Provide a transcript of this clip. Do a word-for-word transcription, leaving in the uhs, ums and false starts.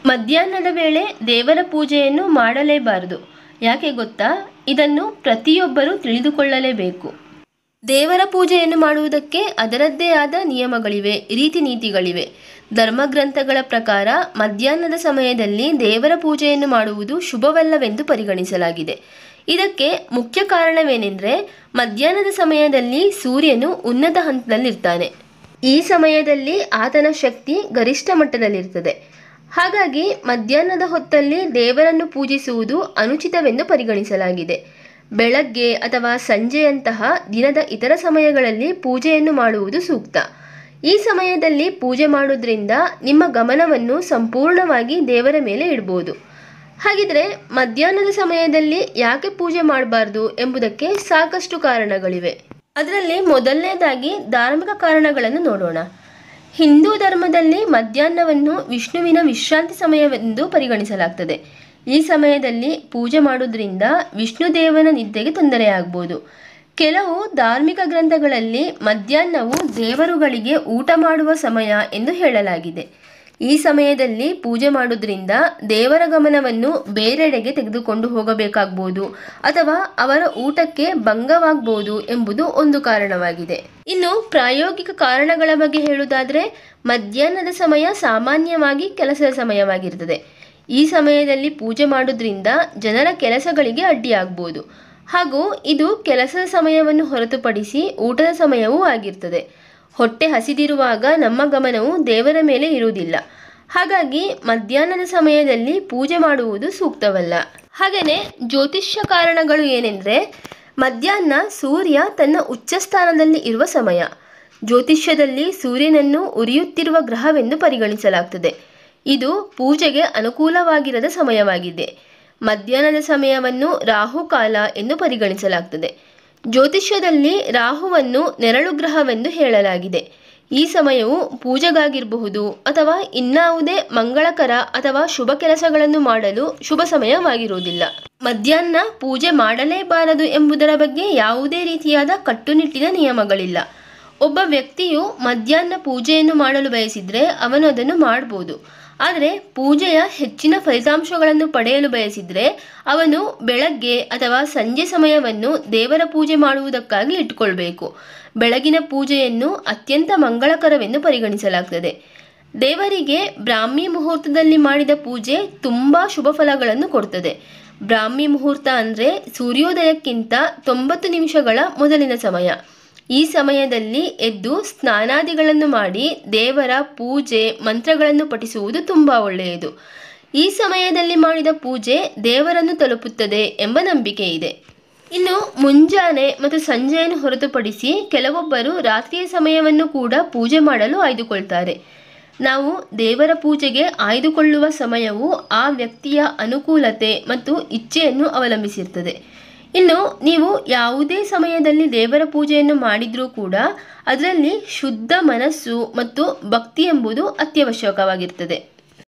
ಮಧ್ಯಾಹ್ನದ ವೇಳೆ ದೇವರ ಪೂಜೆಯನ್ನು ಮಾಡಲೇಬಾರದು. ಯಾಕೆ ಗೊತ್ತಾ? ಇದನ್ನು ಪ್ರತಿಯೊಬ್ಬರೂ ತಿಳಿದುಕೊಳ್ಳಲೇಬೇಕು. ದೇವರ ಪೂಜೆಯನ್ನು ಮಾಡುವುದಕ್ಕೆ ಅದರದ್ದೇ ಆದ ನಿಯಮಗಳಿವೆ, ರೀತಿ ನೀತಿಗಳಿವೆ. ಧರ್ಮಗ್ರಂಥಗಳ ಪ್ರಕಾರ ಮಧ್ಯಾಹ್ನದ ಸಮಯದಲ್ಲಿ ದೇವರ ಪೂಜೆಯನ್ನು ಮಾಡುವುದು ಶುಭವಲ್ಲವೆಂದು ಪರಿಗಣಿಸಲಾಗಿದೆ. ಇದಕ್ಕೆ ಮುಖ್ಯ ಕಾರಣವೇನೆಂದರೆ, ಮಧ್ಯಾಹ್ನದ ಸಮಯದಲ್ಲಿ ಸೂರ್ಯನು ಉನ್ನತ ಹಂತದಲ್ಲಿರ್ತಾನೆ. ಈ ಸಮಯದಲ್ಲಿ ಆತನ ಶಕ್ತಿ ಗರಿಷ್ಠ ಮಟ್ಟದಲ್ಲಿರ್ತದೆ. ಹಾಗಾಗಿ ಮಧ್ಯಾಹ್ನದ ಹೊತ್ತಲ್ಲಿ ದೇವರನ್ನು ಪೂಜಿಸುವುದು ಅನುಚಿತವೆಂದು ಪರಿಗಣಿಸಲಾಗಿದೆ. ಬೆಳಗ್ಗೆ ಅಥವಾ ಸಂಜೆಯಂತಹ ದಿನದ ಇತರ ಸಮಯಗಳಲ್ಲಿ ಪೂಜೆಯನ್ನು ಮಾಡುವುದು ಸೂಕ್ತ. ಈ ಸಮಯದಲ್ಲಿ ಪೂಜೆ ಮಾಡೋದ್ರಿಂದ ನಿಮ್ಮ ಗಮನವನ್ನು ಸಂಪೂರ್ಣವಾಗಿ ದೇವರ ಮೇಲೆ ಇಡ್ಬೋದು. ಹಾಗಿದ್ರೆ ಮಧ್ಯಾಹ್ನದ ಸಮಯದಲ್ಲಿ ಯಾಕೆ ಪೂಜೆ ಮಾಡಬಾರ್ದು ಎಂಬುದಕ್ಕೆ ಸಾಕಷ್ಟು ಕಾರಣಗಳಿವೆ. ಅದರಲ್ಲಿ ಮೊದಲನೇದಾಗಿ ಧಾರ್ಮಿಕ ಕಾರಣಗಳನ್ನು ನೋಡೋಣ. ಹಿಂದೂ ಧರ್ಮದಲ್ಲಿ ಮಧ್ಯಾಹ್ನವನ್ನು ವಿಷ್ಣುವಿನ ವಿಶ್ರಾಂತಿ ಸಮಯವೆಂದು ಪರಿಗಣಿಸಲಾಗ್ತದೆ. ಈ ಸಮಯದಲ್ಲಿ ಪೂಜೆ ಮಾಡೋದ್ರಿಂದ ವಿಷ್ಣುದೇವನ ನಿದ್ದೆಗೆ ತೊಂದರೆಯಾಗ್ಬೋದು. ಕೆಲವು ಧಾರ್ಮಿಕ ಗ್ರಂಥಗಳಲ್ಲಿ ಮಧ್ಯಾಹ್ನವು ದೇವರುಗಳಿಗೆ ಊಟ ಮಾಡುವ ಸಮಯ ಎಂದು ಹೇಳಲಾಗಿದೆ. ಈ ಸಮಯದಲ್ಲಿ ಪೂಜೆ ಮಾಡೋದ್ರಿಂದ ದೇವರ ಗಮನವನ್ನು ಬೇರೆಡೆಗೆ ತೆಗೆದುಕೊಂಡು ಹೋಗಬೇಕಾಗ್ಬೋದು ಅಥವಾ ಅವರ ಊಟಕ್ಕೆ ಭಂಗವಾಗ್ಬೋದು ಎಂಬುದು ಒಂದು ಕಾರಣವಾಗಿದೆ. ಇನ್ನು ಪ್ರಾಯೋಗಿಕ ಕಾರಣಗಳ ಬಗ್ಗೆ ಹೇಳುವುದಾದರೆ, ಮಧ್ಯಾಹ್ನದ ಸಮಯ ಸಾಮಾನ್ಯವಾಗಿ ಕೆಲಸದ ಸಮಯವಾಗಿರ್ತದೆ. ಈ ಸಮಯದಲ್ಲಿ ಪೂಜೆ ಮಾಡೋದ್ರಿಂದ ಜನರ ಕೆಲಸಗಳಿಗೆ ಅಡ್ಡಿಯಾಗ್ಬೋದು. ಹಾಗೂ ಇದು ಕೆಲಸದ ಸಮಯವನ್ನು ಹೊರತುಪಡಿಸಿ ಊಟದ ಸಮಯವೂ ಆಗಿರ್ತದೆ. ಹೊಟ್ಟೆ ಹಸಿದಿರುವಾಗ ನಮ್ಮ ಗಮನವು ದೇವರ ಮೇಲೆ ಇರುವುದಿಲ್ಲ. ಹಾಗಾಗಿ ಮಧ್ಯಾಹ್ನದ ಸಮಯದಲ್ಲಿ ಪೂಜೆ ಮಾಡುವುದು ಸೂಕ್ತವಲ್ಲ. ಹಾಗೆಯೇ ಜ್ಯೋತಿಷ್ಯ ಕಾರಣಗಳು ಏನೆಂದರೆ, ಮಧ್ಯಾಹ್ನ ಸೂರ್ಯ ತನ್ನ ಉಚ್ಚ ಸ್ಥಾನದಲ್ಲಿ ಇರುವ ಸಮಯ. ಜ್ಯೋತಿಷ್ಯದಲ್ಲಿ ಸೂರ್ಯನನ್ನು ಉರಿಯುತ್ತಿರುವ ಗ್ರಹವೆಂದು ಪರಿಗಣಿಸಲಾಗ್ತದೆ. ಇದು ಪೂಜೆಗೆ ಅನುಕೂಲವಾಗಿರದ ಸಮಯವಾಗಿದೆ. ಮಧ್ಯಾಹ್ನದ ಸಮಯವನ್ನು ರಾಹುಕಾಲ ಎಂದು ಪರಿಗಣಿಸಲಾಗ್ತದೆ. ಜ್ಯೋತಿಷ್ಯದಲ್ಲಿ ರಾಹುವನ್ನು ನೆರಳು ಗ್ರಹವೆಂದು ಹೇಳಲಾಗಿದೆ. ಈ ಸಮಯವು ಪೂಜೆಗಾಗಿರಬಹುದು ಅಥವಾ ಇನ್ನಾವುದೇ ಮಂಗಳಕರ ಅಥವಾ ಶುಭ ಕೆಲಸಗಳನ್ನು ಮಾಡಲು ಶುಭ ಸಮಯವಾಗಿರುವುದಿಲ್ಲ. ಮಧ್ಯಾಹ್ನ ಪೂಜೆ ಮಾಡಲೇಬಾರದು ಎಂಬುದರ ಬಗ್ಗೆ ಯಾವುದೇ ರೀತಿಯಾದ ಕಟ್ಟುನಿಟ್ಟಿನ ನಿಯಮಗಳಿಲ್ಲ. ಒಬ್ಬ ವ್ಯಕ್ತಿಯು ಮಧ್ಯಾಹ್ನ ಪೂಜೆಯನ್ನು ಮಾಡಲು ಬಯಸಿದರೆ ಅವನು ಅದನ್ನು ಮಾಡ್ಬೋದು. ಆದರೆ ಪೂಜೆಯ ಹೆಚ್ಚಿನ ಫಲಿತಾಂಶಗಳನ್ನು ಪಡೆಯಲು ಬಯಸಿದರೆ ಅವನು ಬೆಳಗ್ಗೆ ಅಥವಾ ಸಂಜೆ ಸಮಯವನ್ನು ದೇವರ ಪೂಜೆ ಮಾಡುವುದಕ್ಕಾಗಿ ಇಟ್ಟುಕೊಳ್ಬೇಕು. ಬೆಳಗಿನ ಪೂಜೆಯನ್ನು ಅತ್ಯಂತ ಮಂಗಳಕರವೆಂದು ಪರಿಗಣಿಸಲಾಗ್ತದೆ. ದೇವರಿಗೆ ಬ್ರಾಹ್ಮಿ ಮುಹೂರ್ತದಲ್ಲಿ ಮಾಡಿದ ಪೂಜೆ ತುಂಬ ಶುಭ ಫಲಗಳನ್ನು ಕೊಡ್ತದೆ. ಬ್ರಾಹ್ಮಿ ಮುಹೂರ್ತ ಅಂದರೆ ಸೂರ್ಯೋದಯಕ್ಕಿಂತ ತೊಂಬತ್ತು ನಿಮಿಷಗಳ ಮೊದಲಿನ ಸಮಯ. ಈ ಸಮಯದಲ್ಲಿ ಎದ್ದು ಸ್ನಾನಾದಿಗಳನ್ನು ಮಾಡಿ ದೇವರ ಪೂಜೆ ಮಂತ್ರಗಳನ್ನು ಪಠಿಸುವುದು ತುಂಬ ಒಳ್ಳೆಯದು. ಈ ಸಮಯದಲ್ಲಿ ಮಾಡಿದ ಪೂಜೆ ದೇವರನ್ನು ತಲುಪುತ್ತದೆ ಎಂಬ ನಂಬಿಕೆ ಇದೆ. ಇನ್ನು ಮುಂಜಾನೆ ಮತ್ತು ಸಂಜೆಯನ್ನು ಹೊರತುಪಡಿಸಿ ಕೆಲವೊಬ್ಬರು ರಾತ್ರಿಯ ಸಮಯವನ್ನು ಕೂಡ ಪೂಜೆ ಮಾಡಲು ಆಯ್ದುಕೊಳ್ತಾರೆ. ನಾವು ದೇವರ ಪೂಜೆಗೆ ಆಯ್ದುಕೊಳ್ಳುವ ಸಮಯವು ಆ ವ್ಯಕ್ತಿಯ ಅನುಕೂಲತೆ ಮತ್ತು ಇಚ್ಛೆಯನ್ನು ಅವಲಂಬಿಸಿರ್ತದೆ. ಇನ್ನು ನೀವು ಯಾವುದೇ ಸಮಯದಲ್ಲಿ ದೇವರ ಪೂಜೆಯನ್ನು ಮಾಡಿದರೂ ಕೂಡ ಅದರಲ್ಲಿ ಶುದ್ಧ ಮನಸ್ಸು ಮತ್ತು ಭಕ್ತಿ ಎಂಬುದು ಅತ್ಯವಶ್ಯಕವಾಗಿರ್ತದೆ.